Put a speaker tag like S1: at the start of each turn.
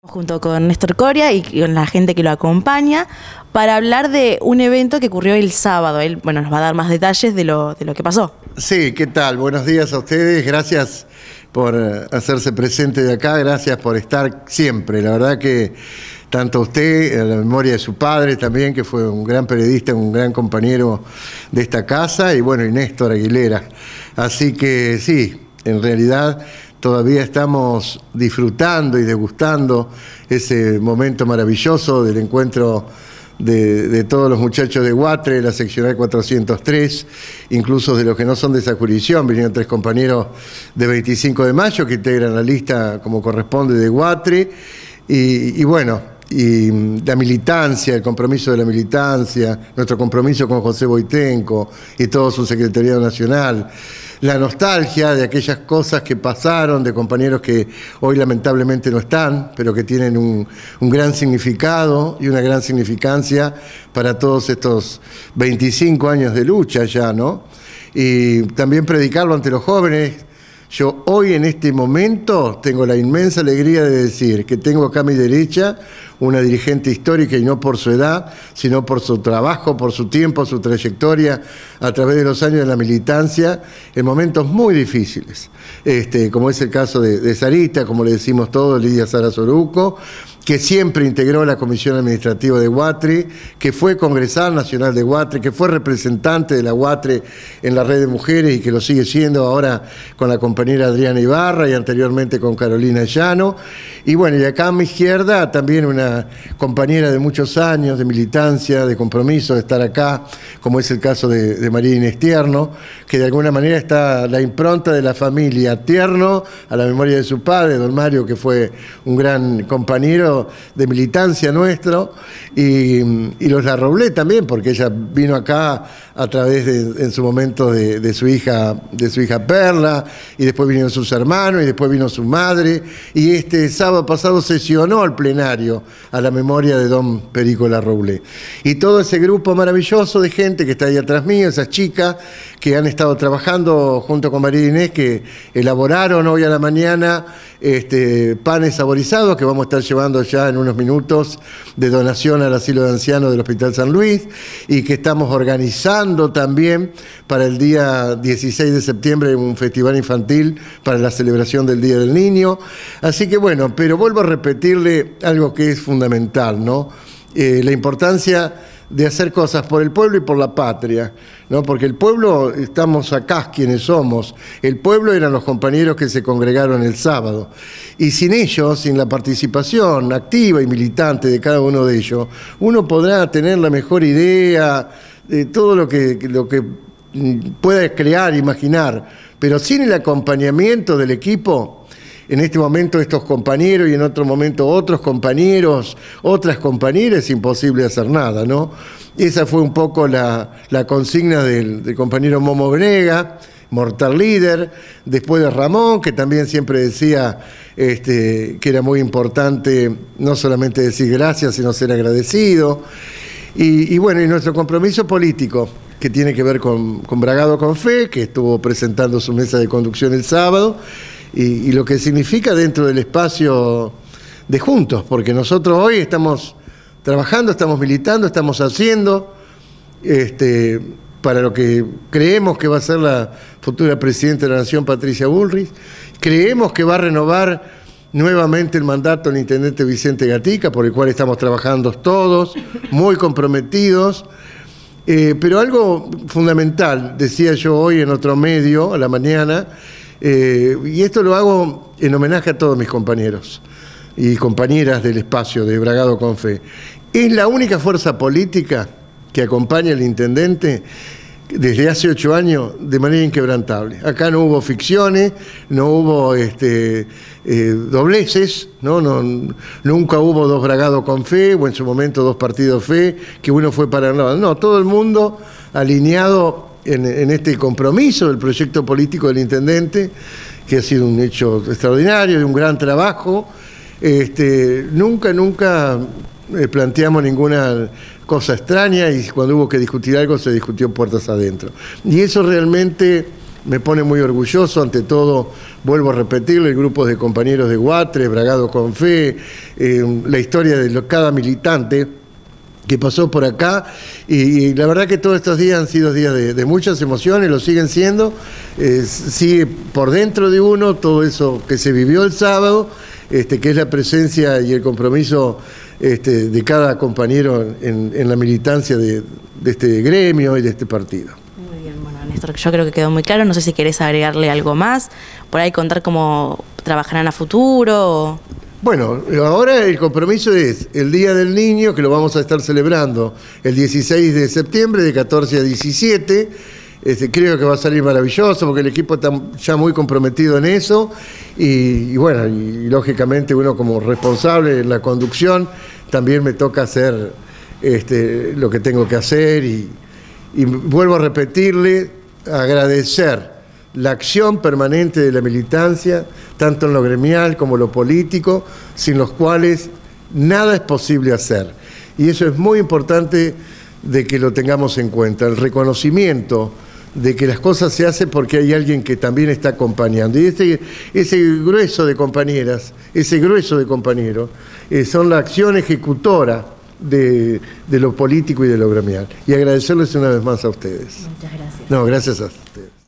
S1: Junto con Néstor Coria y con la gente que lo acompaña para hablar de un evento que ocurrió el sábado. Él, bueno, nos va a dar más detalles de lo que pasó.
S2: Sí, ¿qué tal? Buenos días a ustedes, gracias por hacerse presente de acá, gracias por estar siempre. La verdad que tanto usted, en la memoria de su padre también, que fue un gran periodista, un gran compañero de esta casa, y bueno, y Néstor Aguilera. Así que sí, en realidad todavía estamos disfrutando y degustando ese momento maravilloso del encuentro de todos los muchachos de Guatre, la seccional 403, incluso de los que no son de esa jurisdicción. Vinieron 3 compañeros de 25 de mayo que integran la lista como corresponde de Guatre, y bueno, y la militancia, el compromiso de la militancia, nuestro compromiso con José Boitenco y todo su secretariado nacional, la nostalgia de aquellas cosas que pasaron, de compañeros que hoy lamentablemente no están, pero que tienen un gran significado y una gran significancia para todos estos 25 años de lucha ya, ¿no? Y también predicarlo ante los jóvenes. Yo hoy en este momento tengo la inmensa alegría de decir que tengo acá a mi derecha una dirigente histórica, y no por su edad, sino por su trabajo, por su tiempo, su trayectoria a través de los años de la militancia, en momentos muy difíciles, como es el caso de Sarita, como le decimos todos, Lidia Sara Soruco, que siempre integró la Comisión Administrativa de Guatre, que fue congresal nacional de Guatre, que fue representante de la Guatre en la red de mujeres y que lo sigue siendo ahora con la compañera Adriana Ibarra y anteriormente con Carolina Llano. Y bueno, y acá a mi izquierda también una compañera de muchos años de militancia, de compromiso, de estar acá, como es el caso de María Inés Tierno, que de alguna manera está la impronta de la familia Tierno a la memoria de su padre, don Mario, que fue un gran compañero de militancia nuestro, y los Larroblé también, porque ella vino acá a través en su momento de su hija Perla, y después vinieron sus hermanos, y después vino su madre, y este sábado pasado sesionó al plenario a la memoria de don Perico Larroblé. Y todo ese grupo maravilloso de gente que está ahí atrás mío, esas chicas que han estado trabajando junto con María Inés, que elaboraron hoy a la mañana panes saborizados que vamos a estar llevando ya en unos minutos de donación al asilo de ancianos del Hospital San Luis, y que estamos organizando también para el día 16 de septiembre un festival infantil para la celebración del Día del Niño. Así que bueno, pero vuelvo a repetirle algo que es fundamental, ¿no? La importancia de hacer cosas por el pueblo y por la patria, ¿no? Porque el pueblo, estamos acá quienes somos, el pueblo eran los compañeros que se congregaron el sábado, y sin ellos, sin la participación activa y militante de cada uno de ellos, uno podrá tener la mejor idea de todo lo que pueda crear, imaginar, pero sin el acompañamiento del equipo. En este momento estos compañeros y en otro momento otros compañeros, otras compañeras, es imposible hacer nada, ¿no? Esa fue un poco la consigna del compañero Momo Venega, mortal líder, después de Ramón, que también siempre decía que era muy importante no solamente decir gracias, sino ser agradecido. Y bueno, y nuestro compromiso político, que tiene que ver con Bragado con Fe, que estuvo presentando su mesa de conducción el sábado, y lo que significa dentro del espacio de Juntos, porque nosotros hoy estamos trabajando, estamos militando, estamos haciendo para lo que creemos que va a ser la futura presidenta de la Nación, Patricia Bullrich. Creemos que va a renovar nuevamente el mandato del intendente Vicente Gatica, por el cual estamos trabajando todos, muy comprometidos. Pero algo fundamental, decía yo hoy en otro medio, a la mañana, y esto lo hago en homenaje a todos mis compañeros y compañeras del espacio de Bragado con Fe. Es la única fuerza política que acompaña al intendente desde hace 8 años de manera inquebrantable. Acá no hubo ficciones, no hubo dobleces, ¿no? Nunca hubo 2 Bragado con Fe, o en su momento 2 partidos Fe, que uno fue para el lado. No, todo el mundo alineado en este compromiso del proyecto político del intendente, que ha sido un hecho extraordinario, de un gran trabajo. Nunca planteamos ninguna cosa extraña, y cuando hubo que discutir algo se discutió puertas adentro. Y eso realmente me pone muy orgulloso. Ante todo, vuelvo a repetirle, el grupo de compañeros de Guatres, Bragado con Fe, la historia de cada militante que pasó por acá, y la verdad que todos estos días han sido días de muchas emociones, lo siguen siendo, sigue por dentro de uno todo eso que se vivió el sábado, que es la presencia y el compromiso de cada compañero en la militancia de este gremio y de este partido.
S1: Muy bien, bueno, Néstor, yo creo que quedó muy claro, no sé si querés agregarle algo más, por ahí contar cómo trabajarán a futuro.
S2: Bueno, ahora el compromiso es el Día del Niño, que lo vamos a estar celebrando el 16 de septiembre, de 14 a 17. Creo que va a salir maravilloso, porque el equipo está ya muy comprometido en eso. Y bueno, y lógicamente uno como responsable en la conducción, también me toca hacer lo que tengo que hacer. Y vuelvo a repetirle, agradecer la acción permanente de la militancia, tanto en lo gremial como en lo político, sin los cuales nada es posible hacer. Y eso es muy importante de que lo tengamos en cuenta, el reconocimiento de que las cosas se hacen porque hay alguien que también está acompañando. Y ese grueso de compañeras, ese grueso de compañeros, son la acción ejecutora de lo político y de lo gremial. Y agradecerles una vez más a ustedes.
S1: Muchas gracias.
S2: No, gracias a ustedes.